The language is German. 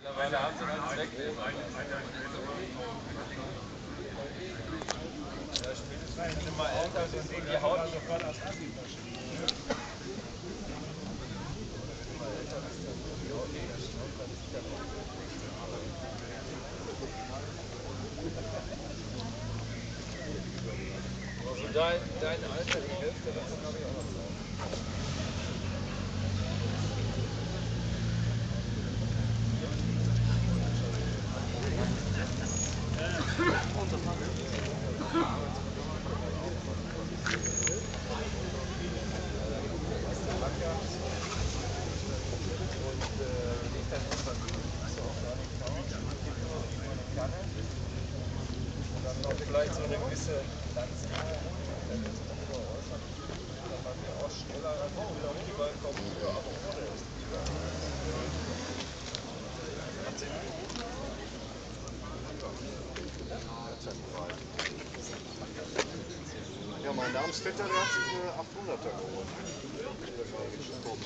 Mittlerweile haben sie einen Zweck. Ja, spätestens wenn sie mal älter sind und die Haut sofort aus Assi verschwinden. Also dein Alter, die Hälfte davon habe ich auch noch Zeit. Vielleicht so eine gewisse Landslinie, dann wird sich darüber äußern, dann man wir auch schneller an den Wiederholball kommen, früher aber ohne ist. Ja, mein Namensvetter, der hat sich eine 800er geholt.